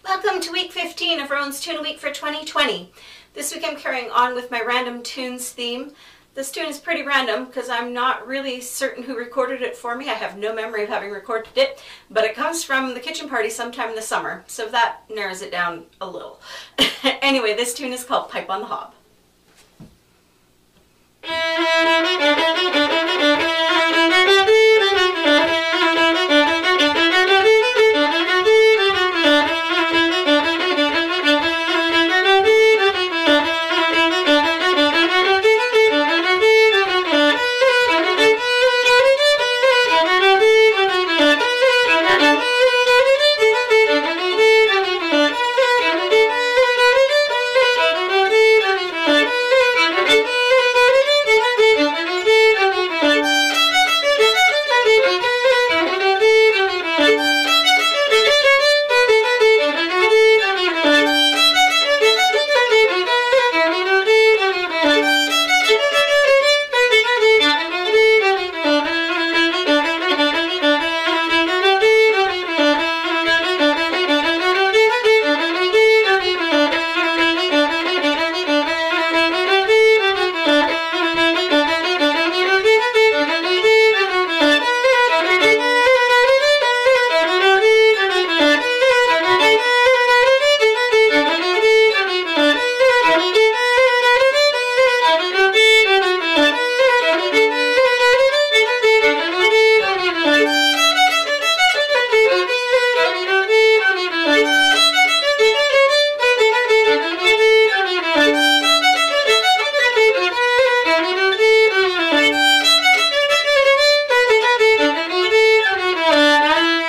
Welcome to week 15 of Rowan's Tune a Week for 2020. This week I'm carrying on with my random tunes theme. This tune is pretty random because I'm not really certain who recorded it for me. I have no memory of having recorded it, but it comes from the kitchen party sometime in the summer, so that narrows it down a little. Anyway, this tune is called Pipe on the Hob.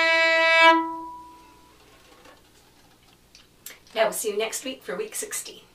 Yeah, we'll see you next week for week 16.